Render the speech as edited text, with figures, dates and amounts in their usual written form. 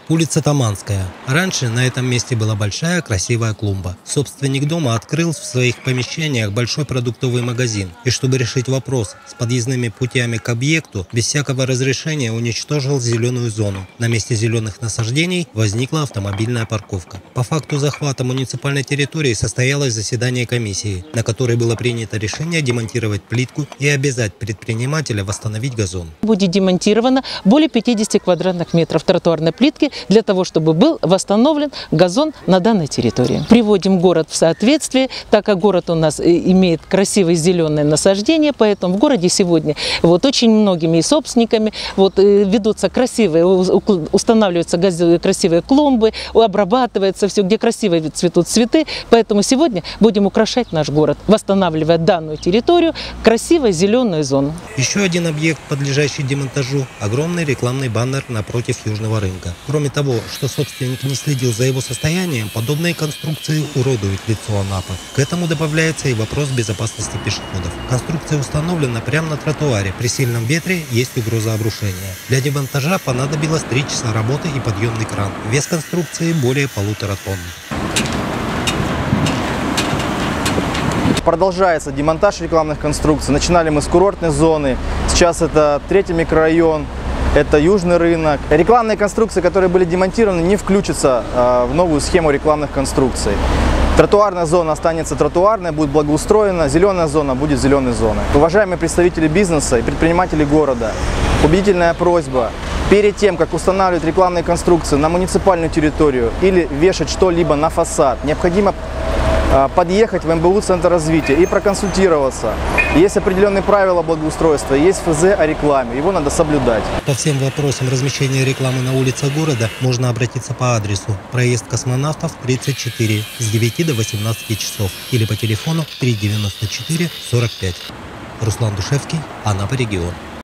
Улица Таманская. Раньше на этом месте была большая красивая клумба. Собственник дома открыл в своих помещениях большой продуктовый магазин. И чтобы решить вопрос с подъездными путями к объекту, без всякого разрешения уничтожил зеленую зону. На месте зеленых насаждений возникла автомобильная парковка. По факту захвата муниципальной территории состоялось заседание комиссии, на которой было принято решение демонтировать плитку и обязать предпринимателя восстановить газон. Будет демонтировано более 50 квадратных метров тротуарной плитки для того, чтобы был восстановлен газон на данной территории. Приводим город в соответствие, так как город у нас имеет красивые зеленые насаждения, поэтому в городе сегодня очень многими и собственниками ведутся красивые, устанавливаются красивые клумбы, обрабатывается все, где красиво цветут цветы. Поэтому сегодня будем украшать наш город, восстанавливая данную территорию, красивой зеленую зону. Еще один объект, подлежащий демонтажу – огромный рекламный баннер напротив Южного рынка. Кроме того, что собственник не следил за его состоянием, подобные конструкции уродуют лицо Анапы. К этому добавляется и вопрос безопасности пешеходов. Конструкция установлена прямо на тротуаре. При сильном ветре есть угроза обрушения. Для демонтажа понадобилось 3 часа работы и подъемный кран. Вес конструкции более 1,5 тонн. Продолжается демонтаж рекламных конструкций. Начинали мы с курортной зоны, сейчас это 3-й микрорайон, это Южный рынок. Рекламные конструкции, которые были демонтированы, не включатся в новую схему рекламных конструкций. Тротуарная зона останется тротуарной, будет благоустроена, зеленая зона будет зеленой зоной. Уважаемые представители бизнеса и предприниматели города, убедительная просьба: перед тем, как устанавливать рекламные конструкции на муниципальную территорию или вешать что-либо на фасад, необходимо подъехать в МБУ Центр развития и проконсультироваться. Есть определенные правила благоустройства, есть ФЗ о рекламе, его надо соблюдать. По всем вопросам размещения рекламы на улицах города можно обратиться по адресу: проезд Космонавтов, 34, с 9 до 18 часов или по телефону 394 45. Руслан Душевский, Анапа регион.